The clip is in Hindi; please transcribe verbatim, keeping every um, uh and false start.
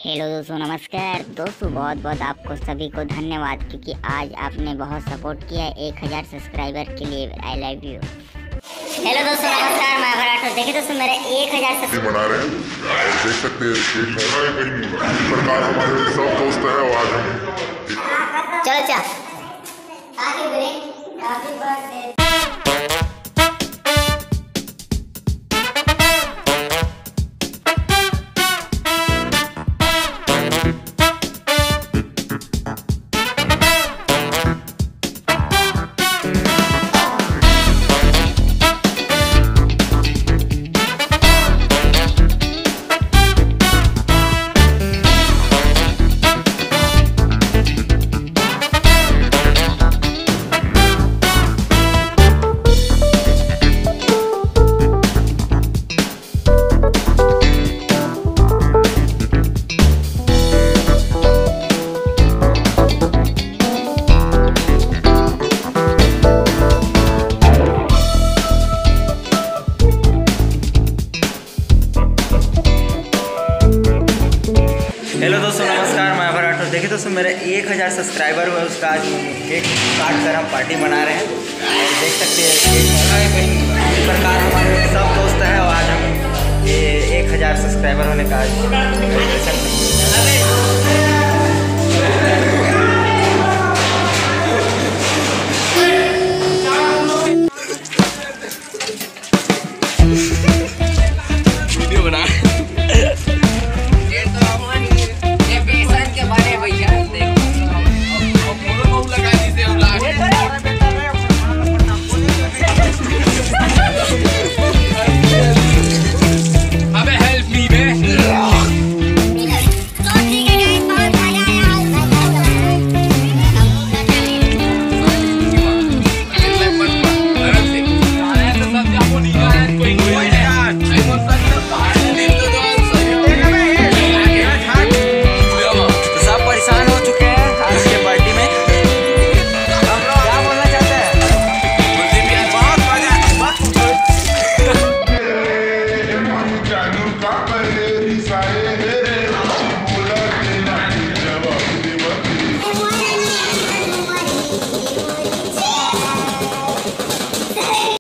हेलो दोस्तों, नमस्कार दोस्तों। बहुत बहुत आपको सभी को धन्यवाद, क्योंकि आज आपने बहुत सपोर्ट किया एक हज़ार सब्सक्राइबर के लिए। I love you. हेलो दोस्तों, नमस्कार, मैं अभय राठौर। देखिए दोस्तों, मेरे एक हज़ार सब्सक्राइबर बना रहे हैं, देख सकते हैं। इस प्रकार हमारे सब दोस्त हैं और आज हम चलो चल आगे ब्रेक। Happy birthday. हेलो दोस्तों, नमस्कार, मैं अभय राठौर। देखिए दोस्तों, मेरे एक हज़ार सब्सक्राइबर हुए, उसका आज केक काट कर हम पार्टी बना रहे हैं। और देख सकते हैं इस प्रकार हमारे सब दोस्त हैं और आज हम ये एक हज़ार सब्सक्राइबर होने का आज सेलिब्रेशन